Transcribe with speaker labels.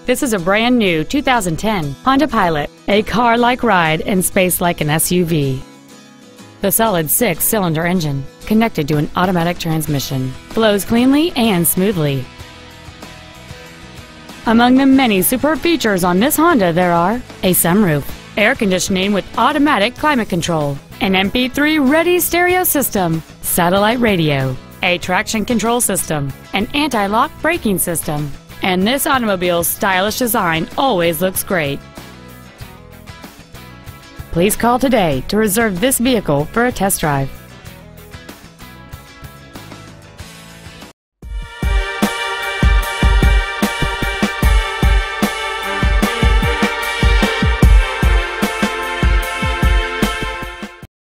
Speaker 1: This is a brand new 2010 Honda Pilot, a car-like ride and space like an SUV. The solid 6-cylinder engine, connected to an automatic transmission, flows cleanly and smoothly. Among the many superb features on this Honda there are a sunroof, air conditioning with automatic climate control, an MP3-ready stereo system, satellite radio, a traction control system, an anti-lock braking system, and this automobile's stylish design always looks great. Please call today to reserve this vehicle for a test drive.